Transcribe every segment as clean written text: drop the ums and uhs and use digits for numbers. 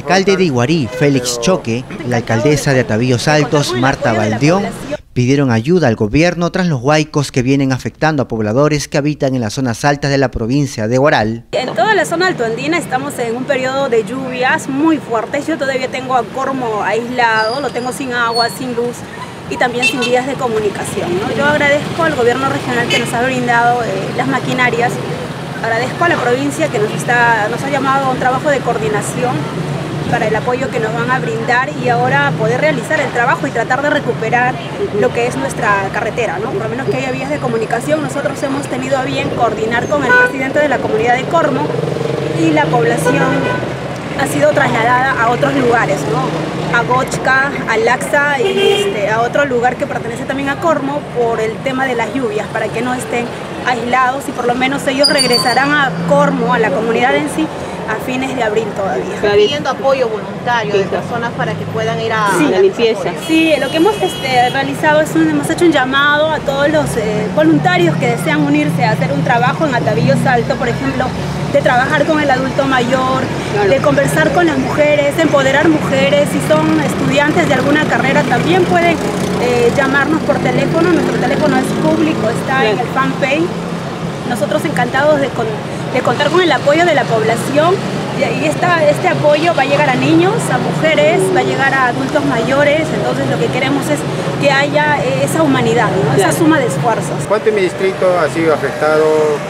alcalde de Iguarí, Félix Choque, la alcaldesa de Atavíos Altos, Marta Valdión, pidieron ayuda al gobierno tras los huaicos que vienen afectando a pobladores que habitan en las zonas altas de la provincia de Huaral. En toda la zona altoandina estamos en un periodo de lluvias muy fuertes. Yo todavía tengo a Cormo aislado, lo tengo sin agua, sin luz y también sin vías de comunicación, ¿no? Yo agradezco al gobierno regional que nos ha brindado las maquinarias. Agradezco a la provincia que nos ha llamado a un trabajo de coordinación para el apoyo que nos van a brindar y ahora poder realizar el trabajo y tratar de recuperar lo que es nuestra carretera, ¿no? Por lo menos que haya vías de comunicación. Nosotros hemos tenido a bien coordinar con el presidente de la comunidad de Cormo y la población ha sido trasladada a otros lugares, ¿no? A Gochca, a Laxa y a otro lugar que pertenece también a Cormo por el tema de las lluvias, para que no estén aislados y por lo menos ellos regresarán a Cormo, a la comunidad en sí, a fines de abril todavía. Está pidiendo apoyo voluntario de personas para que puedan ir a la limpieza. Sí, lo que hemos realizado es hemos hecho un llamado a todos los voluntarios que desean unirse a hacer un trabajo en Atavíos Altos, por ejemplo, de trabajar con el adulto mayor, de conversar con las mujeres, empoderar mujeres. Si son estudiantes de alguna carrera también pueden llamarnos por teléfono. Nuestro teléfono es público, está en el fanpage. Nosotros encantados de contar con el apoyo de la población y este apoyo va a llegar a niños, a mujeres, va a llegar a adultos mayores. Entonces lo que queremos es que haya esa humanidad, ¿no? Esa suma de esfuerzos. En mi distrito ha sido afectado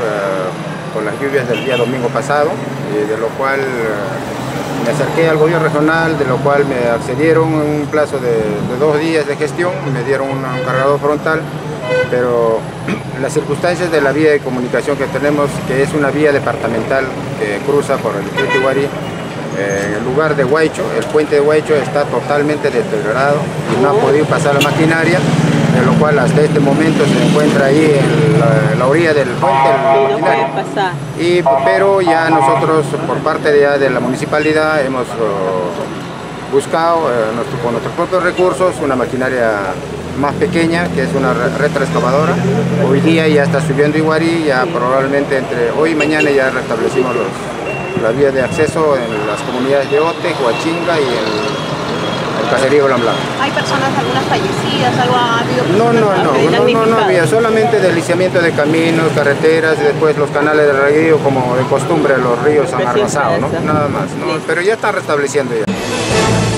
por las lluvias del día domingo pasado, de lo cual me acerqué al gobierno regional, de lo cual me accedieron en un plazo de 2 días de gestión, me dieron un cargador frontal, pero las circunstancias de la vía de comunicación que tenemos, que es una vía departamental que cruza por el distrito Iguarí, en el lugar de Huaycho, el puente de Huaycho está totalmente deteriorado y no ha podido pasar la maquinaria, de lo cual hasta este momento se encuentra ahí en la orilla del puente la maquinaria. Pero ya nosotros, por parte de la municipalidad, hemos buscado con nuestros propios recursos una maquinaria más pequeña, que es una retroexcavadora. Hoy día ya está subiendo Iguarí, ya probablemente entre hoy y mañana ya restablecimos la vía de acceso en las comunidades de Ote, Huachinga y el caserío Blanco. ¿Hay personas, algunas fallecidas, algo ha habido? No había, solamente deslizamiento de caminos, carreteras y después los canales de reguío, como de costumbre los ríos han arrasado, ¿no? Nada más, ¿no? Pero ya están restableciendo ya.